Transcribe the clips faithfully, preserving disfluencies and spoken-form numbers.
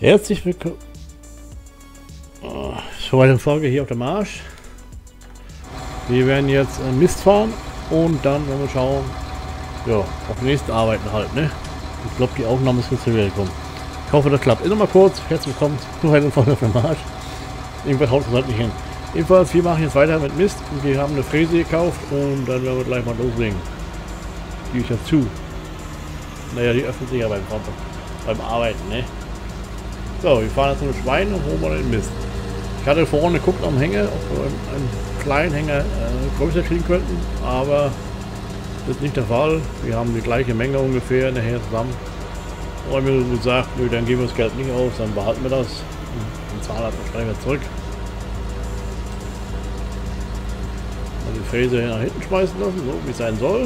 Herzlich willkommen. Schon mal eine Folge hier auf der Marsch. Wir werden jetzt äh, Mist fahren und dann werden wir schauen, ja, auf die nächsten Arbeiten halt, ne? Ich glaube, die Aufnahme ist jetzt wieder gekommen. Ich hoffe, das klappt. Ist nochmal kurz. Herzlich willkommen zu einer Folge auf der Marsch. Irgendwas haut es halt nicht hin. Jedenfalls, wir machen jetzt weiter mit Mist und wir haben eine Fräse gekauft und dann werden wir gleich mal loslegen. Die ist ja zu. Naja, die öffnet sich ja beim, beim Arbeiten, ne? So, wir fahren jetzt mit Schwein und holen mal den Mist. Ich hatte vorne geguckt am Hänger, ob wir einen kleinen Hänger äh, größer kriegen könnten, aber das ist nicht der Fall. Wir haben die gleiche Menge ungefähr nachher zusammen. Und mir gesagt, nö, dann geben wir das Geld nicht aus, dann behalten wir das und zahlen das wahrscheinlich wieder zurück. Also die Fräse nach hinten schmeißen lassen, so wie es sein soll.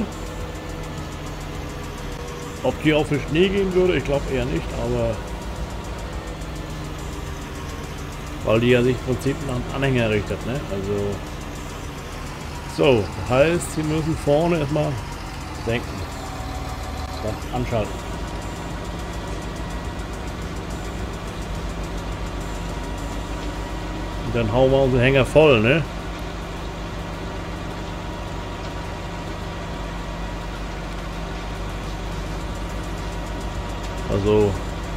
Ob die auch für Schnee gehen würde, ich glaube eher nicht, aber weil die ja sich im Prinzip nach dem Anhänger richtet, ne? Also so, das heißt, sie müssen vorne erstmal senken. So, anschalten. Und dann hauen wir unseren Hänger voll, ne? Also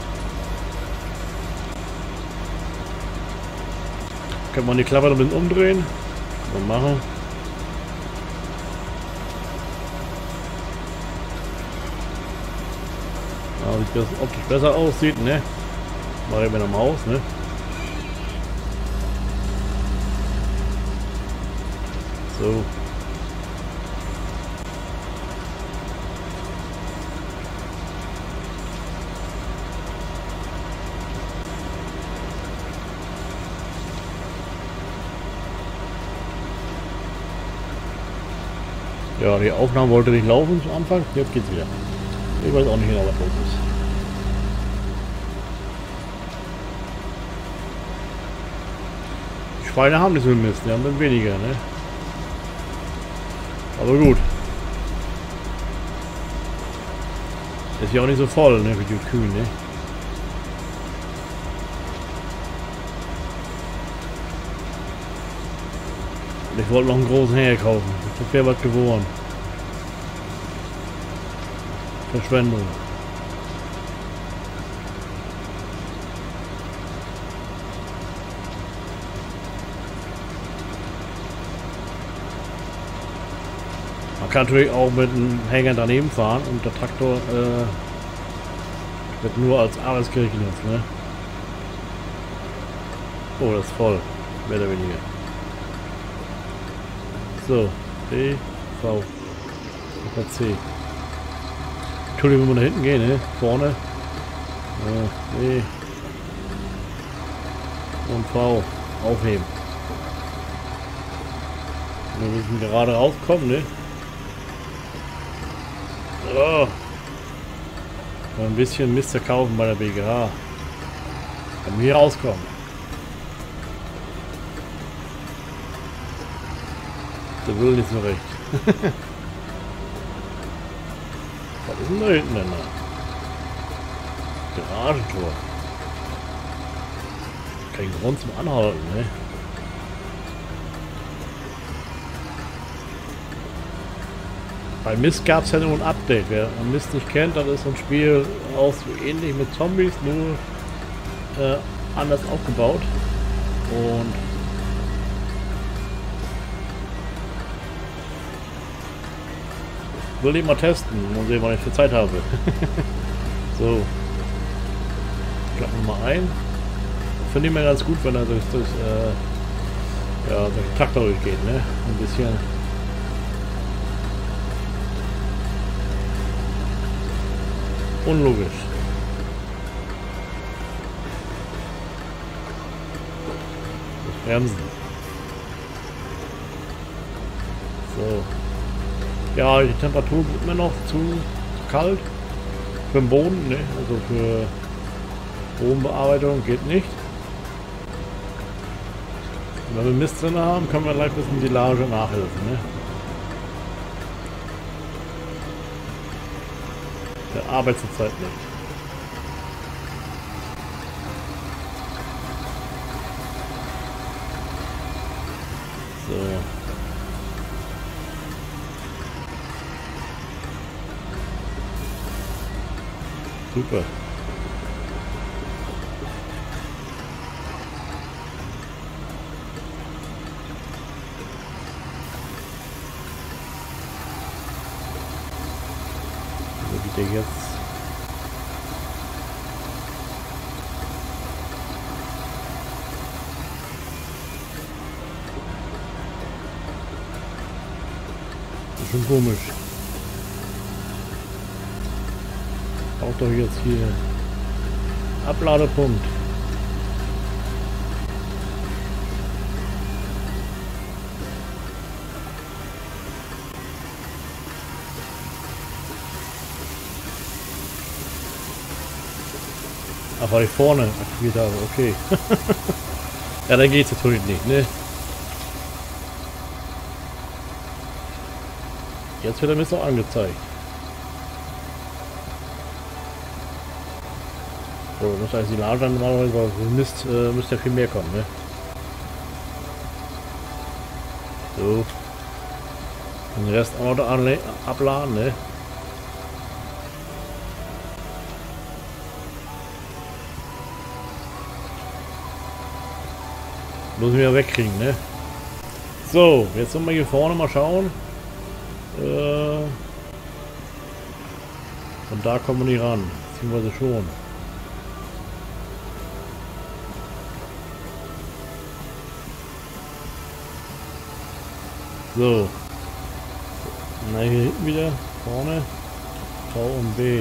kann man die Klappe ein bisschen umdrehen. Kann man machen. Ja, sieht das optisch besser aussieht, ne? Mache ich mit der Maus, ne? So. Ja, die Aufnahme wollte nicht laufen zu Anfang, jetzt geht's wieder. Ich weiß auch nicht genau, was los ist. Die Schweine haben nicht so viel Mist, die haben dann weniger, ne? Aber gut. Ist ja auch nicht so voll, ne, wie die Kühe, ne? Ich wollte noch einen großen Hänger kaufen. Das wäre was geworden. Verschwendung. Man kann natürlich auch mit einem Hänger daneben fahren und der Traktor äh, wird nur als Arbeitsgerät genutzt, ne? Oh, das ist voll. Mehr oder weniger. So, B, V, C. Entschuldigung, wenn wir nach hinten gehen, ne? Vorne. Äh, B und V aufheben. Wir müssen gerade rauskommen, ne? So. Ein bisschen Mist verkaufen bei der B G H. Wenn wir hier rauskommen. Der will nicht so recht. Was ist denn da hinten denn da? Garagentor. Kein Grund zum Anhalten, ne? Bei Mist gab es ja nur ein Update. Wer Mist nicht kennt, das ist so ein Spiel auch so ähnlich mit Zombies, nur äh, anders aufgebaut. Und will ich mal testen und sehen, wann ich für Zeit habe. So. Klappen wir mal ein. Finde ich mir ganz gut, wenn er durch das äh, ja, durch den Traktor durchgeht, ne? Ein bisschen. Unlogisch. Das Bremsen. So. Ja, die Temperatur ist mir noch zu, zu kalt für den Boden, ne? Also für Bodenbearbeitung geht nicht. Und wenn wir Mist drin haben, können wir gleich ein bisschen Silage nachhelfen, ne? Der arbeitet zurzeit nicht. So. Super. So wie der jetzt. Das ist schon komisch. Auch doch jetzt hier Abladepunkt. Ach, weil ich vorne aktiviert habe, okay. Ja, dann geht's natürlich nicht, ne? Jetzt wird er mir noch angezeigt. So, das heißt, die Lage dann normalerweise müsst, äh, müsste ja viel mehr kommen, ne? So. Und den Rest auch noch abladen, ne? Muss ich wieder wegkriegen, ne? So, jetzt sollen wir hier vorne mal schauen. Äh, und da kommen wir nicht ran. Beziehungsweise schon. So. Na, hier hinten wieder. Vorne. V und B.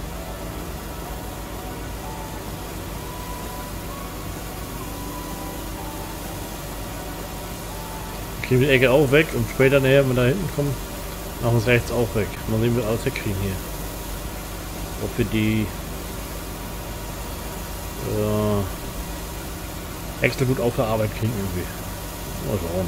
Kriegen wir die Ecke auch weg und später näher, wenn wir da hinten kommen, machen wir es rechts auch weg. Mal sehen, wie wir alles wegkriegen hier. Ob wir die äh, extra gut auf der Arbeit kriegen irgendwie. Mal schauen.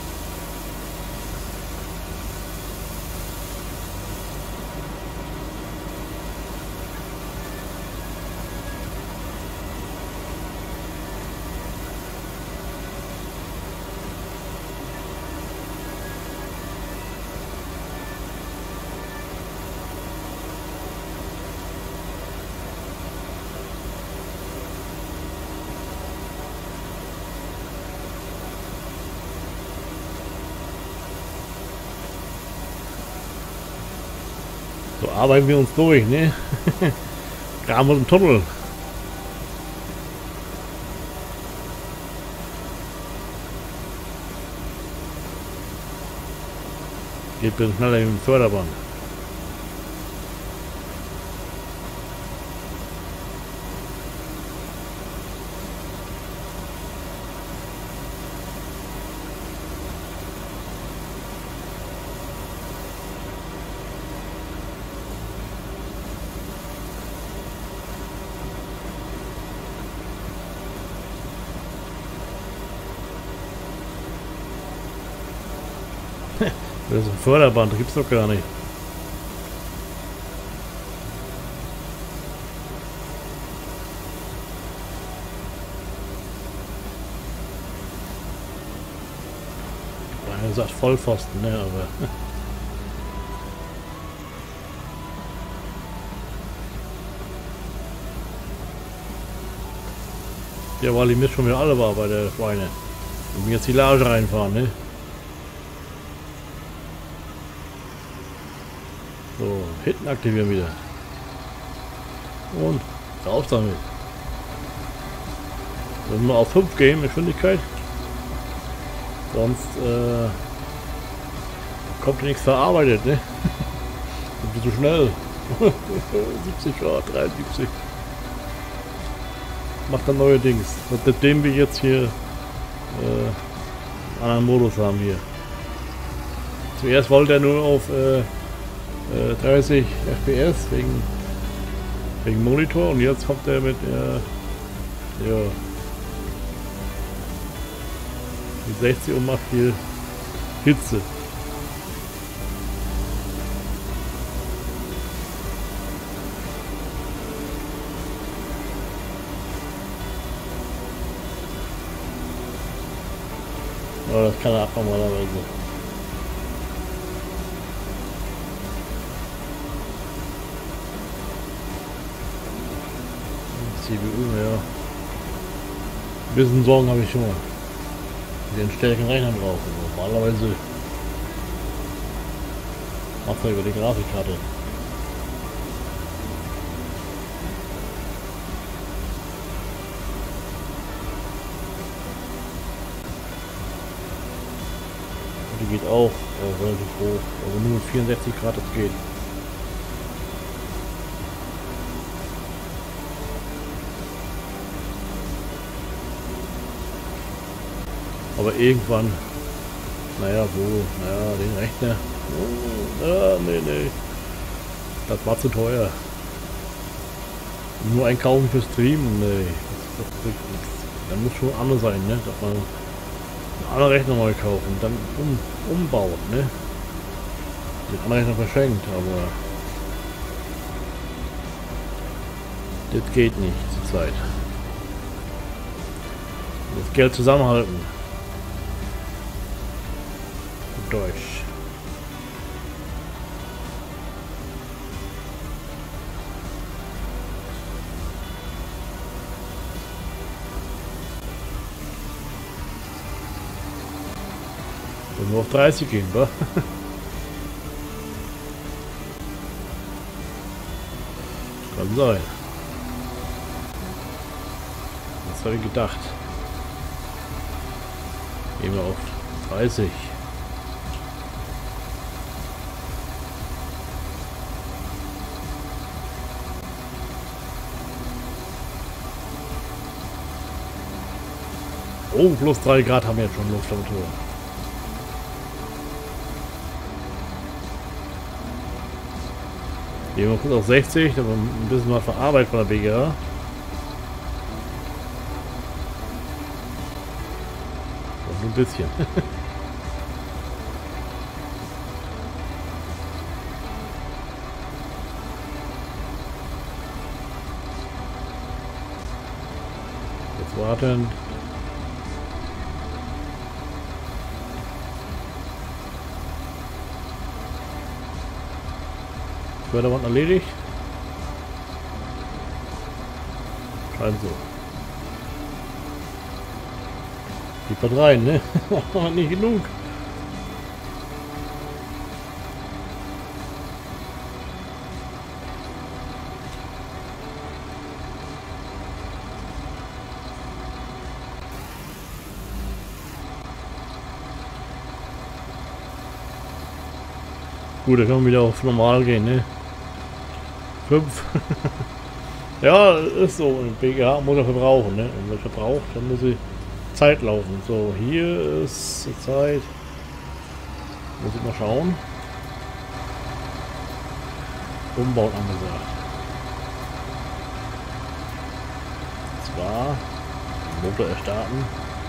So arbeiten wir uns durch, ne? Graben wir den Tunnel. Geht ein bisschen schneller mit dem Förderband. Das ist ein Förderband, das gibt's doch gar nicht. Er sagt Vollpfosten, ne, aber... Ja, weil die Mist schon wieder alle war bei der Schweine. Und mir jetzt die Lage reinfahren, ne? So, hinten aktivieren wieder. Und raus damit. Wenn wir auf fünf gehen, Geschwindigkeit. Sonst äh, kommt ja nichts verarbeitet, ne? Und so schnell. siebzig Grad, dreiundsiebzig. Macht dann neue Dings. Und nachdem wir jetzt hier äh, einen anderen Modus haben hier. Zuerst wollte er nur auf äh, dreißig F P S wegen, wegen Monitor und jetzt kommt er mit äh, ja, mit sechzig und macht hier Hitze. Aber das kann er ab normalerweise. C P U, ja. Ein bisschen Sorgen habe ich schon mal. Den stärkeren Rechner drauf. Normalerweise macht er über die Grafikkarte. Die geht auch äh, relativ hoch, also nur vierundsechzig Grad, das geht. Aber irgendwann, naja, wo, naja, den Rechner, oh, ah, nee, nee, das war zu teuer. Nur einkaufen für Streamen, nee, das, das bringt nichts. Da muss schon anders sein, ne, dass man alle Rechner neu kaufen und dann um, umbaut, ne? Den anderen Rechner verschenkt, aber das geht nicht zur Zeit. Das Geld zusammenhalten. Deutsch. Und nur auf dreißig gehen, wa? Kann sein. Das habe ich gedacht. Gehen wir auf dreißig. Oh, plus drei Grad haben wir jetzt schon Luft am Tor. Gehen wir kurz auf sechzig, da haben wir ein bisschen was verarbeitet von der B G A. Das ein bisschen. Jetzt warten. Förderwand erledigt. Scheint so. Die rein, ne? Nicht genug. Gut, da können wir wieder auf normal gehen, ne? fünf. Ja, ist so. Ein B G A muss er verbrauchen, ne? Und wenn er verbraucht, dann muss sie Zeit laufen. So, hier ist die Zeit. Muss ich mal schauen. Umbauen angesagt. Und zwar Motor erstarten.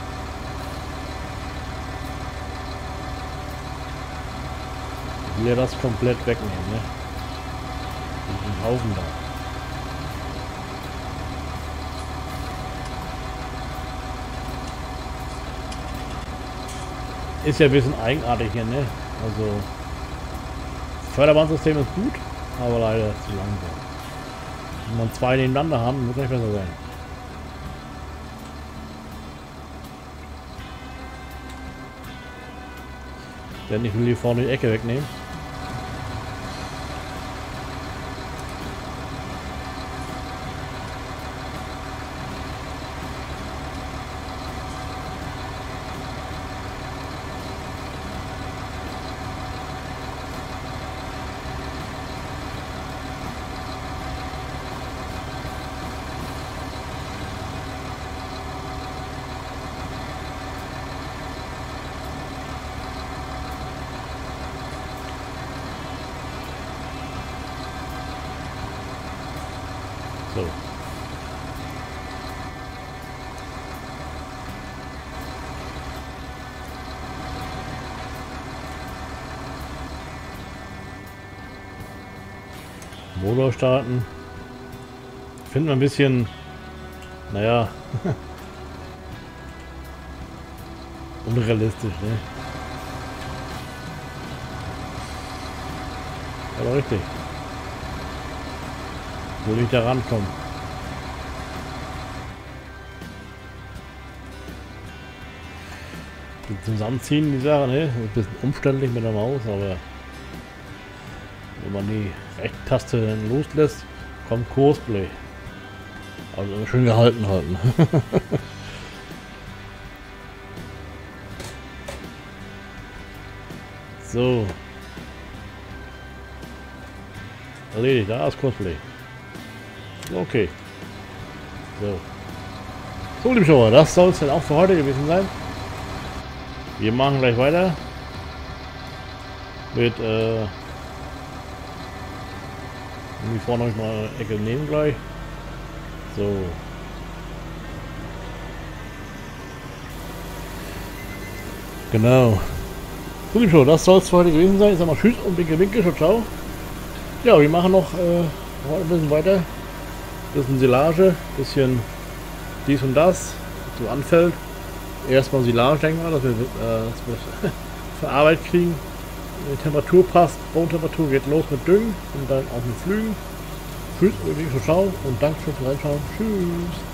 Hier das komplett wegnehmen, ne? Den Haufen da. Ist ja ein bisschen eigenartig hier, ne? Also das Förderbandsystem ist gut, aber leider zu langsam. Wenn man zwei nebeneinander haben, muss nicht besser sein. Denn ich will hier vorne die Ecke wegnehmen. So. Motor starten. Finden wir ein bisschen, naja, unrealistisch, ne? Aber richtig. Wo nicht da rankommen. Zusammenziehen die Sache, ne? Ein bisschen umständlich mit der Maus, aber wenn man die Recht-Taste dann loslässt, kommt Kursplay. Also schön gehalten halten. So. Erledigt, da ist Kursplay. Okay. So. So, liebe Schauer, das soll es dann auch für heute gewesen sein. Wir machen gleich weiter mit äh, irgendwie vorne noch mal eine Ecke nehmen gleich. So. Genau. So, liebe Schauer, das soll es für heute gewesen sein. Ich sag mal tschüss und winke winke, ciao, ciao. Ja, wir machen noch äh, ein bisschen weiter. Bisschen Silage, bisschen dies und das, was so anfällt. Erstmal Silage, denken wir, dass wir, äh, dass wir verarbeitet kriegen. Die Temperatur passt, Bodentemperatur geht los mit Düngen und dann auch mit Flügen. Tschüss, ciao und danke fürs Reinschauen. Tschüss.